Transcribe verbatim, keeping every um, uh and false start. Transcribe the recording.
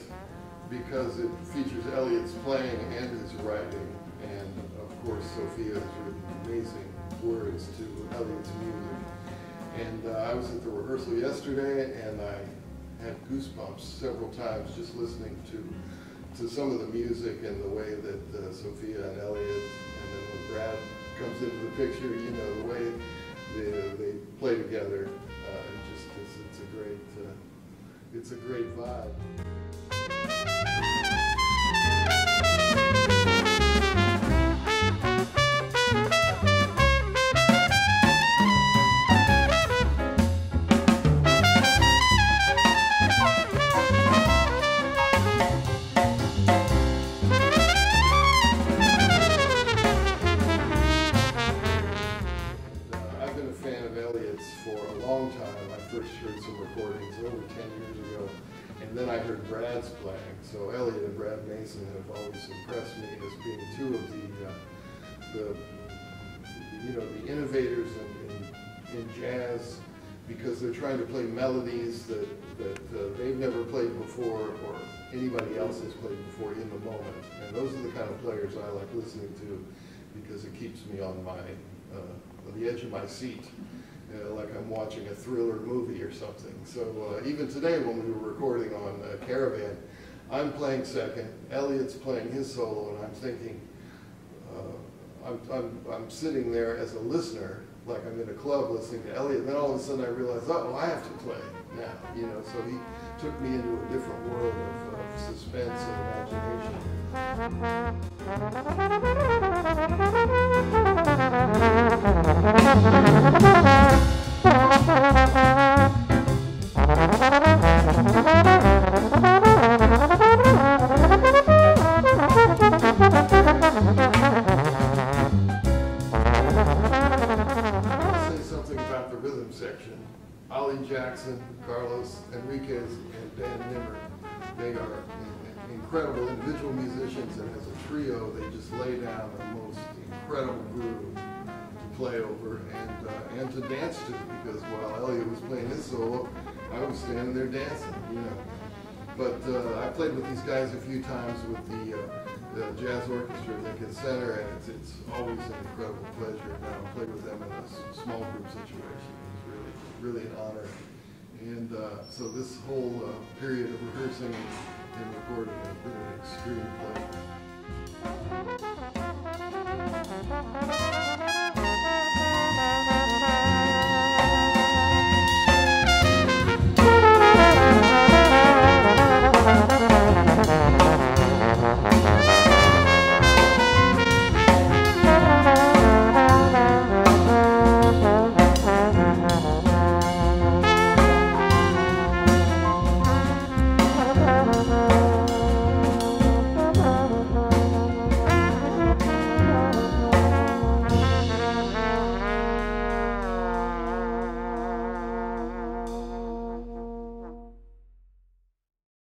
because it features Elliot's playing and his writing, and of course Sophia has written amazing words to Elliot's music. And uh, I was at the rehearsal yesterday, and I had goosebumps several times just listening to to some of the music and the way that uh, Sophia and Elliot, and then when Brad comes into the picture, you know, the way they, they play together, uh, it just it's, it's a great uh, it's a great vibe. For a long time. I first heard some recordings over ten years ago, and then I heard Brad's playing. So Elliot and Brad Mason have always impressed me as being two of the, uh, the you know, the innovators in, in, in jazz, because they're trying to play melodies that, that uh, they've never played before or anybody else has played before in the moment. And those are the kind of players I like listening to, because it keeps me on my uh, on the edge of my seat. Uh, like I'm watching a thriller movie or something. So uh, even today when we were recording on uh, Caravan, I'm playing second, Elliot's playing his solo, and I'm thinking, uh, I'm, I'm, I'm sitting there as a listener, like I'm in a club listening to Elliot, and then all of a sudden I realize, oh, I have to play now, you know, so he took me into a different world of, of suspense and imagination. Section. Ollie Jackson, Carlos, Henriquez, and Dan Nimmer. They are incredible individual musicians, and as a trio, they just lay down the most incredible groove to play over and uh, and to dance to, because while Elliot was playing his solo, I was standing there dancing, you know. But uh, I played with these guys a few times with the, uh, the Jazz Orchestra at Lincoln Center, and it's, it's always an incredible pleasure now to play with them in a small group situation. Really an honor. And uh, so this whole uh, period of rehearsing and recording has been an extreme pleasure.